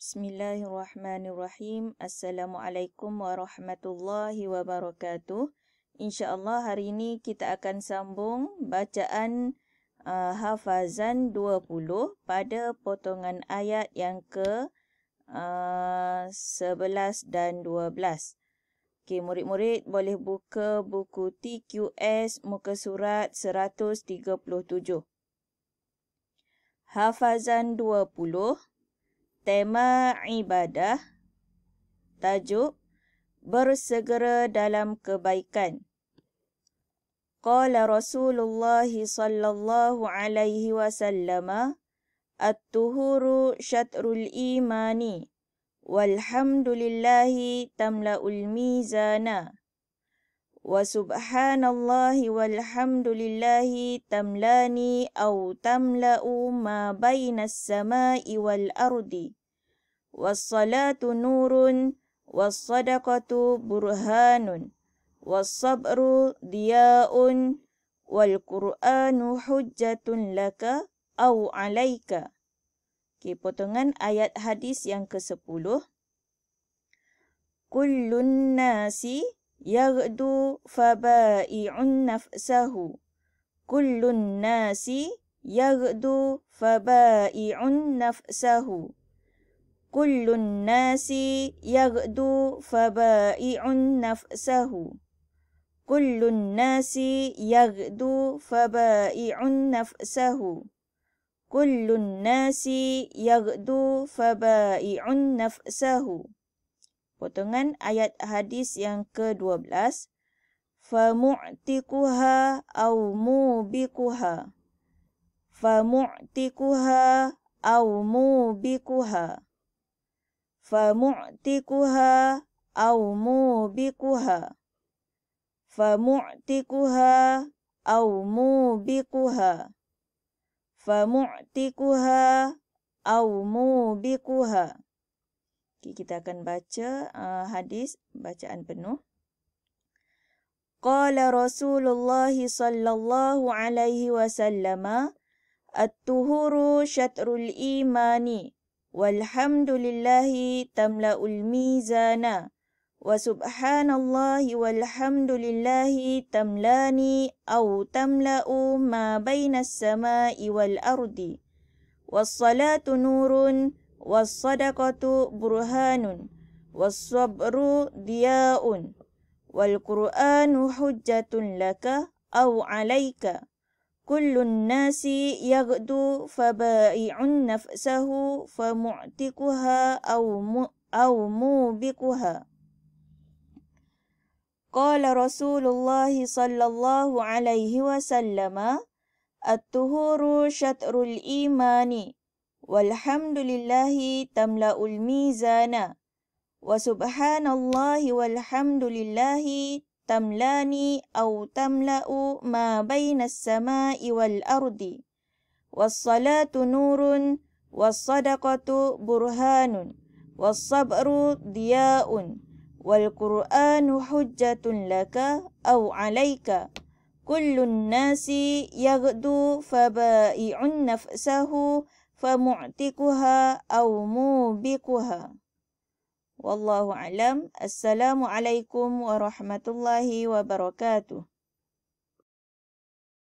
Bismillahirrahmanirrahim. Assalamualaikum warahmatullahi wabarakatuh. InsyaAllah hari ini kita akan sambung bacaan hafazan 20 pada potongan ayat yang ke 11 dan 12. Okey, murid-murid boleh buka buku TQS muka surat 137. Hafazan 20. Tema ibadah. Tajuk bersegera dalam kebaikan. Qala Rasulullah sallallahu alaihi wasallam, at-tuhuru syatrul imani walhamdulillahi tamla'ul mizana wa subhanallahi walhamdulillahi tamlani au tamla'u ma bainas samai wal ardi wassalatu nurun wassadaqatu burhanun wassabru diya'un wal qur'anu hujjatun laka au alaika. Okay, potongan ayat hadis yang ke-10. Kullun nasi yaghdu fabai'un nafsahu. Kullun nasi yaghdu fabai'un nafsahu. Kullun nasi yaghdu fabai'un nafsahu. Kullun nasi yaghdu fabai'un nafsahu. Kullun nasi yaghdu fabai'un nafsahu. Potongan ayat hadis yang ke-12. Famu'tikuha au mubikuha. Famu'tikuha au mubikuha. Famu'tikuha au mubikuha. Famu'tikuha au mubikuha. Famu'tikuha au mubikuha. Okay, kita akan baca hadis bacaan penuh. Qala Rasulullah sallallahu alaihi wasallam, at-tuhuru syatrul imani walhamdulillahi tamla'ul mizana wa subhanallahi walhamdulillahi tamlani au tamla'u ma bainas samai wal ardi wassalatu nurun wassadaqatu burhanun wassabru diya'un wal qur'anu hujjatun laka au alaika. Kullun nasi yaghdu fabai'un nafsahu famu'tikuha au mubikuha. Qala Rasulullah sallallahu alaihi wasallam, at-tuhuru syatrul imani walhamdulillahi tamla'ul mizana wa subhanallahi walhamdulillahi tamlani au tamla'u ma bainas samai wal ardi wassalatu nurun wassadaqatu burhanun wassabru diya'un wal qur'anu hujjatun laka au alaika. Kullun nasi yaghdu fabai'un nafsahu famu'tikuha au mubikuha. Wallahu a'lam. Assalamualaikum warahmatullahi wabarakatuh.